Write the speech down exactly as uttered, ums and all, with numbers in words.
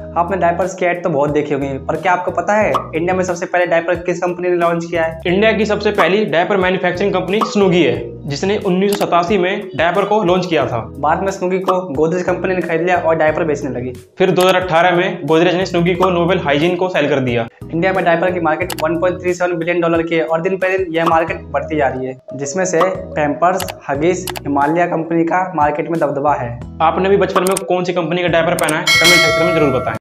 आपने डायपर्स की ऐड तो बहुत देखी होगी, पर क्या आपको पता है इंडिया में सबसे पहले डायपर किस कंपनी ने लॉन्च किया है? इंडिया की सबसे पहली डायपर मैन्युफैक्चरिंग कंपनी स्नूगी है, जिसने उन्नीस सौ सतासी में डायपर को लॉन्च किया था। बाद में स्नूगी को गोदरेज कंपनी ने खरीद लिया और डायपर बेचने लगी। फिर दो हज़ार अठारह में गोदरेज ने स्नूगी को नोबेल हाइजीन को सेल कर दिया। इंडिया में डायपर की market one point three seven billion dollar की है और दिन पे दिन यह मार्केट बढ़ती जा रही है, जिसमें से पैम्पर्स, हगीज, हिमालय कंपनी का मार्केट में दबदबा है। आपने भी बचपन में कौन सी कंपनी का डायपर पहना है, कमेंट सेक्शन में जरूर बताएं।